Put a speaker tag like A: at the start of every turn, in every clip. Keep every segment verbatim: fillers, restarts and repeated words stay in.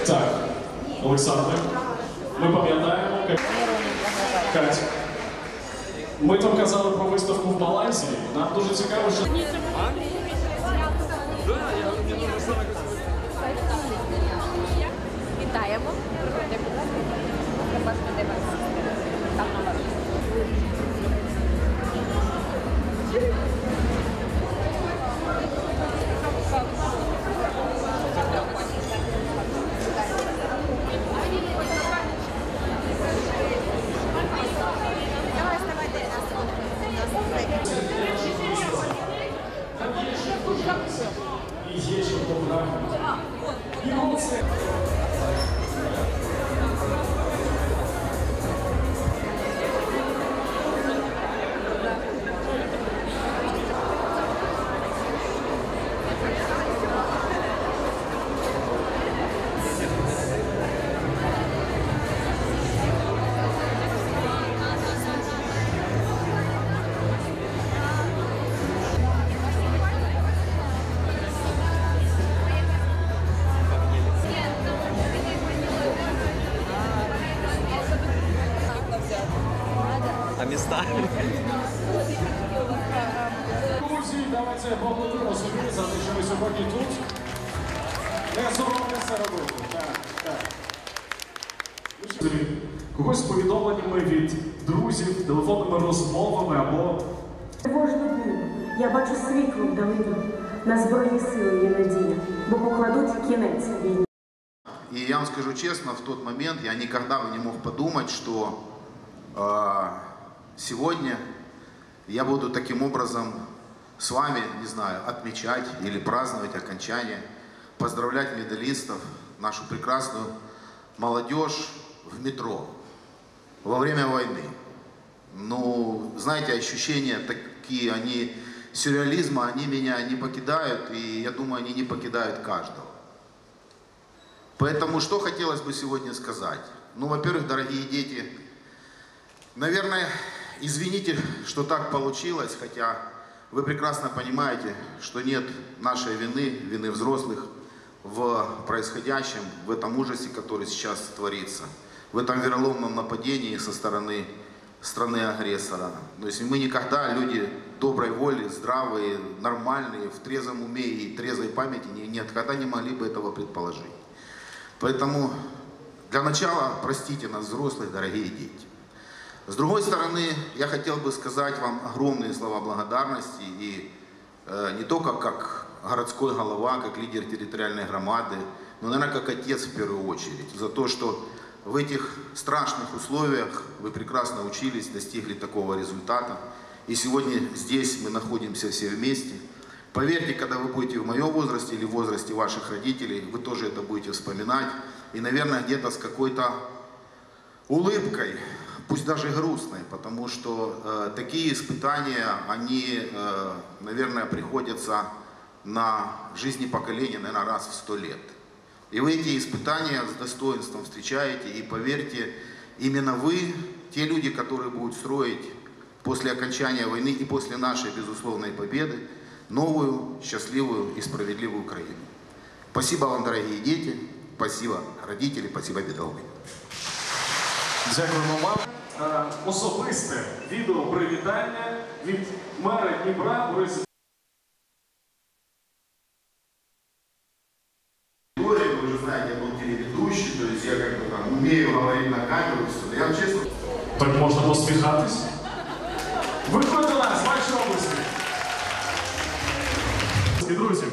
A: Так, Олександр, ми пам'ятаємо, Кать, ми там казали про виставку в Малайзії, нам дуже цікаво, що...
B: Вітаємо. Там номер.
A: І є що пограти. І молодці.
C: А места?
A: Друзі, давайте поаплодуємо собі за те, що ви сьогодні тут. Не соромтеся робити. Так, так. Когось з повідомленнями від друзів, телефонними розмовами або...
D: Тривожно було. Я бачу світло вдалину. На Збройні сили є надія, бо покладуть кінець війні.
E: И я вам скажу честно, в тот момент я никогда не мог подумать, что э, сегодня я буду таким образом с вами, не знаю, отмечать или праздновать окончание, поздравлять медалистов, нашу прекрасную молодежь в метро во время войны. Ну, знаете, ощущения такие, они сюрреализма, они меня не покидают, и я думаю, они не покидают каждого. Поэтому что хотелось бы сегодня сказать? Ну, во-первых, дорогие дети, наверное, извините, что так получилось, хотя вы прекрасно понимаете, что нет нашей вины, вины взрослых в происходящем, в этом ужасе, который сейчас творится, в этом вероломном нападении со стороны страны-агрессора. То есть мы никогда, люди доброй воли, здравые, нормальные, в трезвом уме и трезвой памяти никогда не могли бы этого предположить. Поэтому для начала простите нас, взрослых, дорогие дети. С другой стороны, я хотел бы сказать вам огромные слова благодарности, и э, не только как городской голова, как лидер территориальной громады, но, наверное, как отец в первую очередь, за то, что в этих страшных условиях вы прекрасно учились, достигли такого результата. И сегодня здесь мы находимся все вместе. Поверьте, когда вы будете в моем возрасте или в возрасте ваших родителей, вы тоже это будете вспоминать. И, наверное, где-то с какой-то улыбкой, пусть даже грустной, потому что э, такие испытания, они, э, наверное, приходятся на жизни поколения, наверное, раз в сто лет. И вы эти испытания с достоинством встречаете, и поверьте, именно вы, те люди, которые будут строить после окончания войны и после нашей безусловной победы, новую, счастливую и справедливую Украину. Спасибо вам, дорогие дети, спасибо родители, спасибо педагоги.
A: Дякуємо вам. Особисте відео привітання від мера Дніпра Бориса.
E: Вы уже знаете, я был телеведущий, то есть я как бы там умею говорить на камеру, все. Я вам честно...
A: Так можна посміхатись? Виходьте до нас, ваші області. Друзі.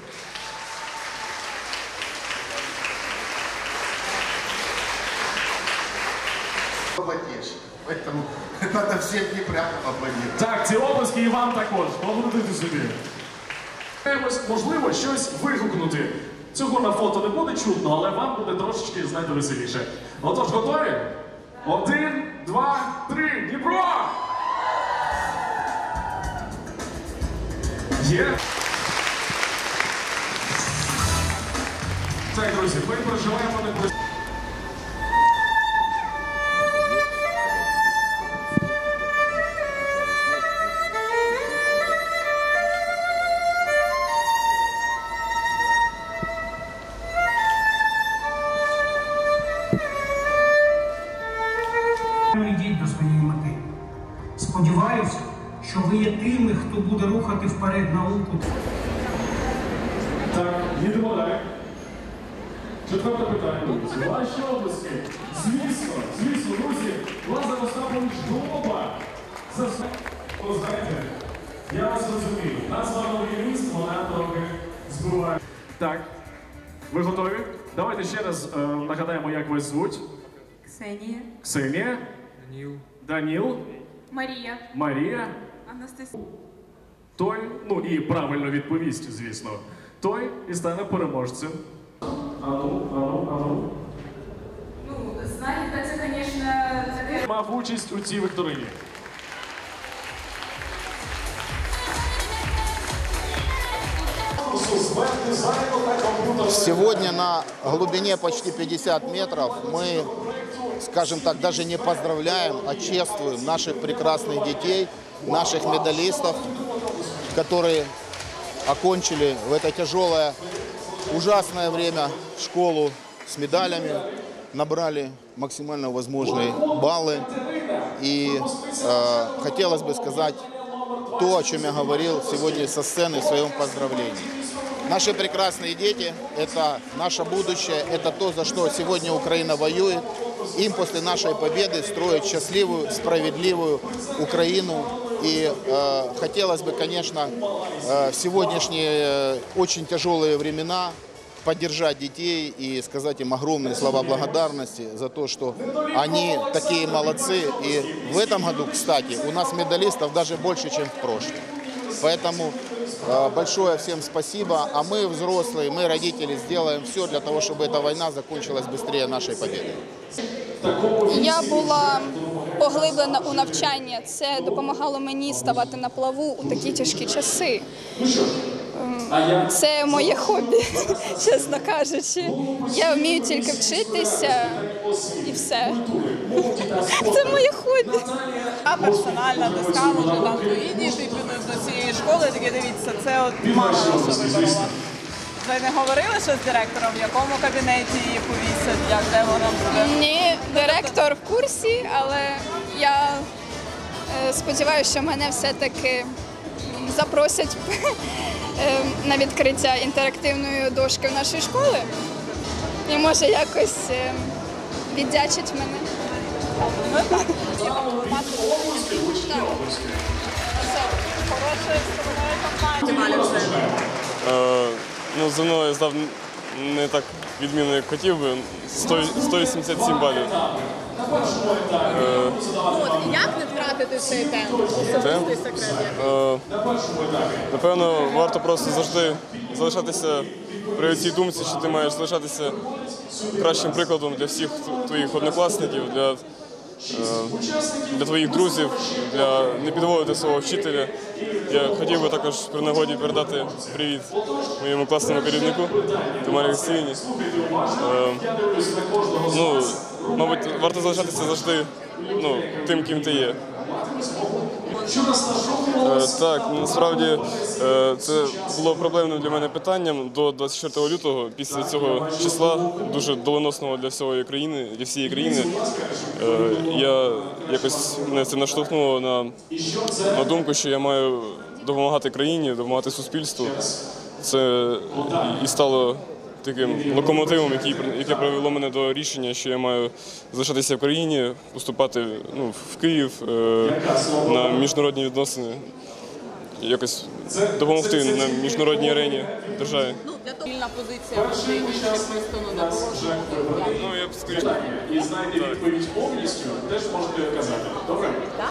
E: Поэтому надо всем не прямо аплодировать.
A: Так, ці обласки і вам також. Поаплодуйте собі. Можливо, щось вигукнути. Цього на фото не буде чутно, але вам буде трошечки, знаєте, веселіше. Отож, готові? Один, два, три. Дніпро! Є? Так, друзі, ми проживаємо на...
C: тими, хто буде рухати вперед науку.
A: Так, їдемо далі. Четверте питання, друзі. Ваші обласки. Звісно, звісно, друзі, Лазар Остапович Глоба. За все. О, знаєте, я вас розумію. Назва новий міст, вона трохи збиває. Так, ви готові? Давайте ще раз е, нагадаємо, як вас звуть.
B: Ксенія.
A: Ксенія.
F: Даніл.
A: Даніл.
B: Марія.
A: Марія.
B: Анастасія.
A: Той, ну і правильно відповість, звісно. Той і стане переможцем. Ану, ану, ану.
B: Ну, знаєте, це, звісно, таке...
A: Мав участь у цій вікторині.
E: Сегодня на глубине почти пятьдесят метров мы, скажем так, даже не поздравляем, а чествуем наших прекрасных детей, наших медалистов, которые окончили в это тяжелое, ужасное время школу с медалями, набрали максимально возможные баллы. И э, хотелось бы сказать то, о чем я говорил сегодня со сцены в своем поздравлении. Наши прекрасные дети – это наше будущее, это то, за что сегодня Украина воюет. Им после нашей победы строить счастливую, справедливую Украину. И э, хотелось бы, конечно, э, в сегодняшние э, очень тяжелые времена поддержать детей и сказать им огромные слова благодарности за то, что они такие молодцы. И в этом году, кстати, у нас медалистов даже больше, чем в прошлом. Поэтому э, большое всем спасибо. А мы, взрослые, мы, родители, сделаем все для того, чтобы эта война закончилась быстрее нашей победы.
G: Я була поглиблена у навчання. Це допомагало мені ставати на плаву у такі тяжкі часи. Це моє хобі, чесно кажучи. Я вмію тільки вчитися і все. Це моє хобі.
H: Я персонально доскала вже там твої діти підуть до цієї школи, такі дивіться, це от мама наша вибрала. Ви не говорили, що з директором, в якому кабінеті її повісять, як, де вона буде?
G: Ні, директор в курсі, але я е, сподіваюся, що мене все-таки запросять е, на відкриття інтерактивної дошки в нашій школі. І може якось е, віддячить мене.
H: Хорошої стороною компанії.
F: Е, ну, за мною здав не так відмінно, як хотів би. сто вісімдесят сім балів. Е,
H: Як не втратити цей темп? Особистий секрет.
F: е, напевно, варто просто завжди залишатися при цій думці, що ти маєш залишатися кращим прикладом для всіх твоїх однокласників, для, е, для твоїх друзів, для не підводити свого вчителя. Я хотів би також при нагоді передати привіт моєму класному керівнику Тамарі Олексіївні. Е, ну, мабуть, варто залишатися завжди ну, тим, ким ти є. Е, так, насправді е, це було проблемним для мене питанням до двадцять четвертого лютого. Після цього числа, дуже доленосного для всієї країни, для всієї країни, е, я якось мене це наштовхнуло на, на думку, що я маю допомагати країні, допомагати суспільству. Це і стало таким локомотивом, який, яке привело мене до рішення, що я маю залишатися в країні, поступати ну, в Київ е, на міжнародні відносини, якось допомогти на міжнародній арені державі.
H: Вільна позиція може інших просто не допоможе.
F: Ну, я б скоріше.
A: І знаєте відповідь повністю, теж можете казати. Добре?